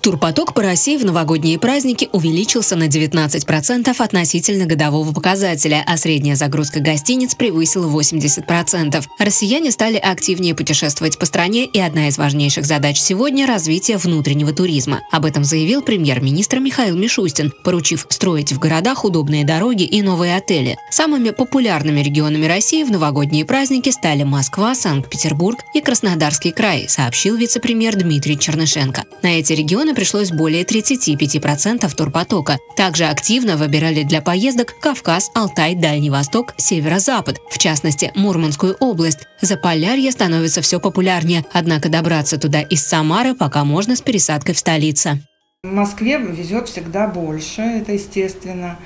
Турпоток по России в новогодние праздники увеличился на 19% относительно годового показателя, а средняя загрузка гостиниц превысила 80%. Россияне стали активнее путешествовать по стране, и одна из важнейших задач сегодня – развитие внутреннего туризма. Об этом заявил премьер-министр Михаил Мишустин, поручив строить в городах удобные дороги и новые отели. Самыми популярными регионами России в новогодние праздники стали Москва, Санкт-Петербург и Краснодарский край, сообщил вице-премьер Дмитрий Чернышенко. На эти регионы пришлось более 35% турпотока. Также активно выбирали для поездок Кавказ, Алтай, Дальний Восток, Северо-Запад, в частности, Мурманскую область. Заполярье становится все популярнее, однако добраться туда из Самары пока можно с пересадкой в столице. В Москве везет всегда больше, это естественно.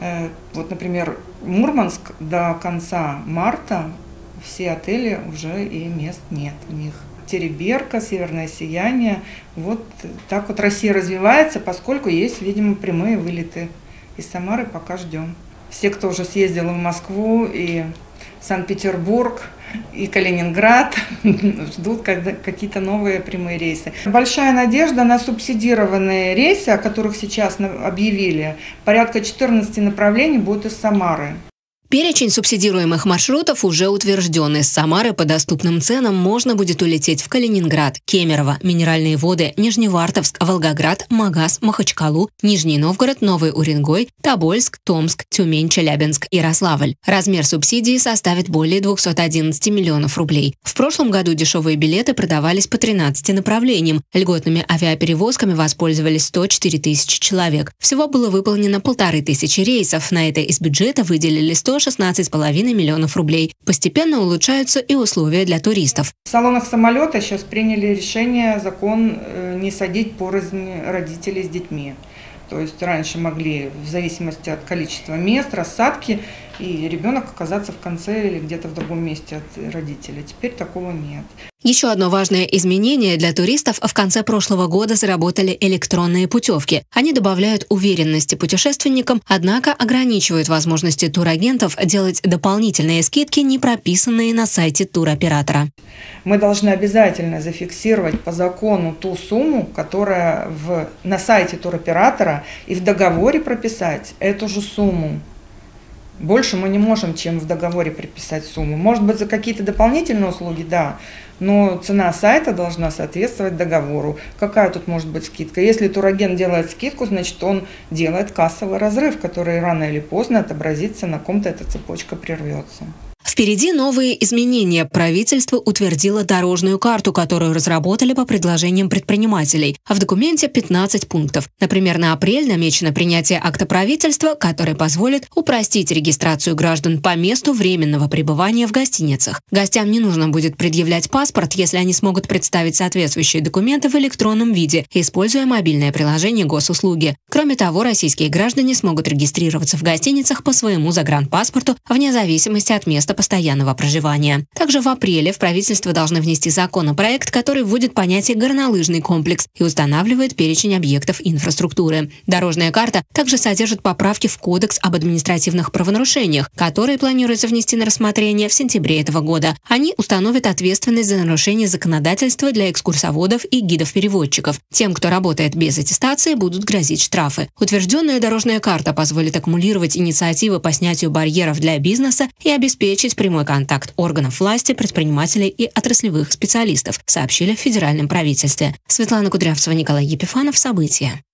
Вот, например, Мурманск до конца марта все отели уже и мест нет у них. Тереберка, Северное сияние. Вот так вот Россия развивается, поскольку есть, видимо, прямые вылеты. Из Самары пока ждем. Все, кто уже съездил в Москву и Санкт-Петербург, и Калининград, ждут какие-то новые прямые рейсы. Большая надежда на субсидированные рейсы, о которых сейчас объявили. Порядка 14 направлений будут из Самары. Перечень субсидируемых маршрутов уже утвержден. Из Самары по доступным ценам можно будет улететь в Калининград, Кемерово, Минеральные воды, Нижневартовск, Волгоград, Магаз, Махачкалу, Нижний Новгород, Новый Уренгой, Тобольск, Томск, Тюмень, Челябинск, Ярославль. Размер субсидии составит более 211 миллионов рублей. В прошлом году дешевые билеты продавались по 13 направлениям. Льготными авиаперевозками воспользовались 104 тысячи человек. Всего было выполнено 1500 рейсов. На это из бюджета выделили 116,5 миллионов рублей. Постепенно улучшаются и условия для туристов. В салонах самолета сейчас приняли решение, закон не садить порознь родителей с детьми. То есть раньше могли, в зависимости от количества мест, рассадки, и ребенок оказаться в конце или где-то в другом месте от родителей. Теперь такого нет. Еще одно важное изменение для туристов: в конце прошлого года заработали электронные путевки. Они добавляют уверенности путешественникам, однако ограничивают возможности турагентов делать дополнительные скидки, не прописанные на сайте туроператора. Мы должны обязательно зафиксировать по закону ту сумму, которая на сайте туроператора, и в договоре прописать эту же сумму. Больше мы не можем, чем в договоре прописать сумму. Может быть, за какие-то дополнительные услуги, да, но цена сайта должна соответствовать договору. Какая тут может быть скидка? Если турагент делает скидку, значит, он делает кассовый разрыв, который рано или поздно отобразится, на ком-то эта цепочка прервется. Впереди новые изменения. Правительство утвердило дорожную карту, которую разработали по предложениям предпринимателей. А в документе 15 пунктов. Например, на апрель намечено принятие акта правительства, который позволит упростить регистрацию граждан по месту временного пребывания в гостиницах. Гостям не нужно будет предъявлять паспорт, если они смогут представить соответствующие документы в электронном виде, используя мобильное приложение госуслуги. Кроме того, российские граждане смогут регистрироваться в гостиницах по своему загранпаспорту вне зависимости от места постоянного проживания. Также в апреле в правительство должны внести законопроект, который вводит понятие «горнолыжный комплекс» и устанавливает перечень объектов инфраструктуры. Дорожная карта также содержит поправки в Кодекс об административных правонарушениях, которые планируется внести на рассмотрение в сентябре этого года. Они установят ответственность за нарушение законодательства для экскурсоводов и гидов-переводчиков. Тем, кто работает без аттестации, будут грозить штрафы. Утвержденная дорожная карта позволит аккумулировать инициативы по снятию барьеров для бизнеса и обеспечить прямой контакт органов власти, предпринимателей и отраслевых специалистов, сообщили в федеральном правительстве. Светлана Кудрявцева, Николай Епифанов. События.